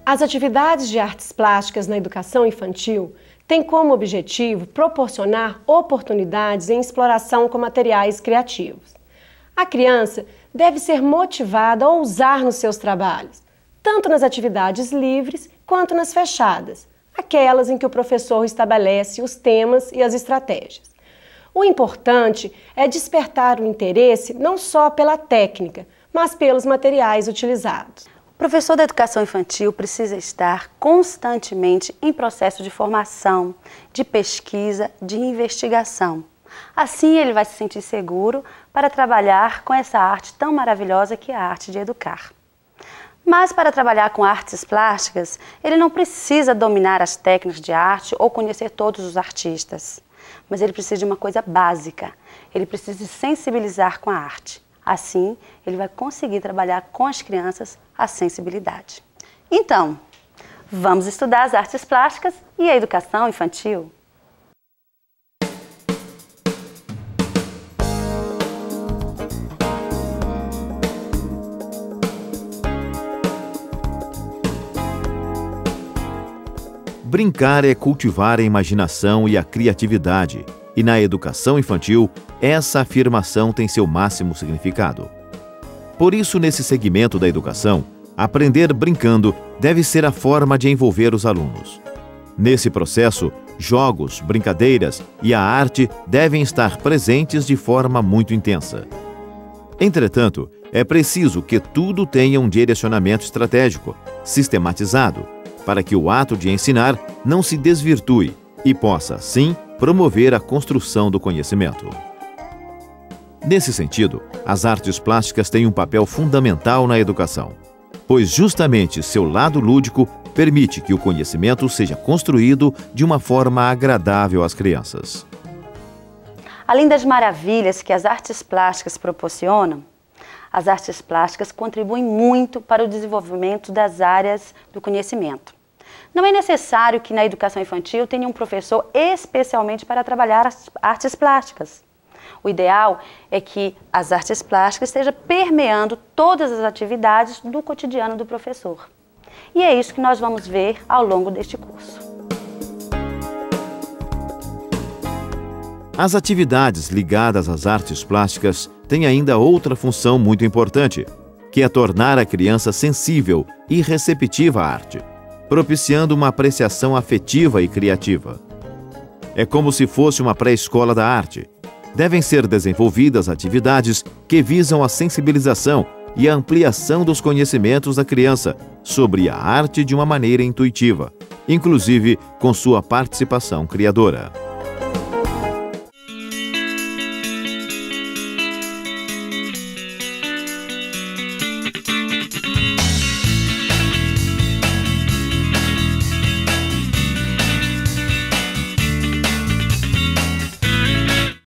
As atividades de artes plásticas na educação infantil têm como objetivo proporcionar oportunidades em exploração com materiais criativos. A criança deve ser motivada a ousar nos seus trabalhos, tanto nas atividades livres quanto nas fechadas, aquelas em que o professor estabelece os temas e as estratégias. O importante é despertar o interesse não só pela técnica, mas pelos materiais utilizados. O professor da educação infantil precisa estar constantemente em processo de formação, de pesquisa, de investigação. Assim ele vai se sentir seguro para trabalhar com essa arte tão maravilhosa que é a arte de educar. Mas para trabalhar com artes plásticas, ele não precisa dominar as técnicas de arte ou conhecer todos os artistas. Mas ele precisa de uma coisa básica, ele precisa se sensibilizar com a arte. Assim, ele vai conseguir trabalhar com as crianças a sensibilidade. Então, vamos estudar as artes plásticas e a educação infantil? Brincar é cultivar a imaginação e a criatividade, e na educação infantil, essa afirmação tem seu máximo significado. Por isso, nesse segmento da educação, aprender brincando deve ser a forma de envolver os alunos. Nesse processo, jogos, brincadeiras e a arte devem estar presentes de forma muito intensa. Entretanto, é preciso que tudo tenha um direcionamento estratégico, sistematizado, para que o ato de ensinar não se desvirtue e possa, sim, promover a construção do conhecimento. Nesse sentido, as artes plásticas têm um papel fundamental na educação, pois justamente seu lado lúdico permite que o conhecimento seja construído de uma forma agradável às crianças. Além das maravilhas que as artes plásticas proporcionam, as artes plásticas contribuem muito para o desenvolvimento das áreas do conhecimento. Não é necessário que na educação infantil tenha um professor especialmente para trabalhar as artes plásticas. O ideal é que as artes plásticas estejam permeando todas as atividades do cotidiano do professor. E é isso que nós vamos ver ao longo deste curso. As atividades ligadas às artes plásticas têm ainda outra função muito importante, que é tornar a criança sensível e receptiva à arte, propiciando uma apreciação afetiva e criativa. É como se fosse uma pré-escola da arte. Devem ser desenvolvidas atividades que visam a sensibilização e a ampliação dos conhecimentos da criança sobre a arte de uma maneira intuitiva, inclusive com sua participação criadora.